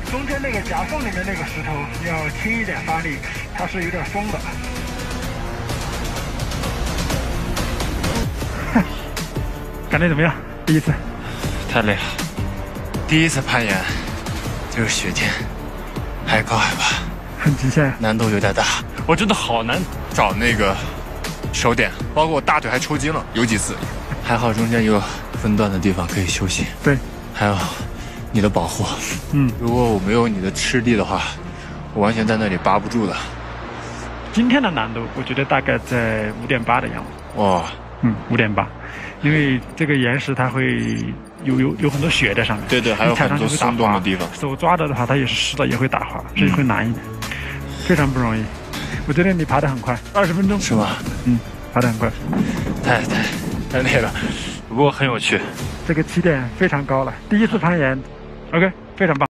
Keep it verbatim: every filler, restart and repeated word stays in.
中间那个夹缝里面那个石头要轻一点发力，它是有点松的。感觉怎么样？第一次？ 太累了。第一次攀岩，就是雪天，还高海拔， 很极限， 难度有点大。我真的好难找那个手点，包括我大腿还抽筋了，有几次。还好中间有分段的地方可以休息。 对， 还有你的保护。 嗯， 如果我没有你的吃力的话，我完全在那里扒不住的。 今天的难度，我觉得大概在五点八的样子。 哇， 嗯，五点八，因为这个岩石它会有有有很多雪在上面。 对对，还有很多松动的地方。 手抓着的话，它也是湿的，也会打滑，所以会难一点，嗯、非常不容易。我觉得你爬得很快，二十分钟是吗？ 嗯，爬得很快。 太太太累了，不过很有趣。 这个起点非常高了，第一次攀岩 ，OK， 非常棒。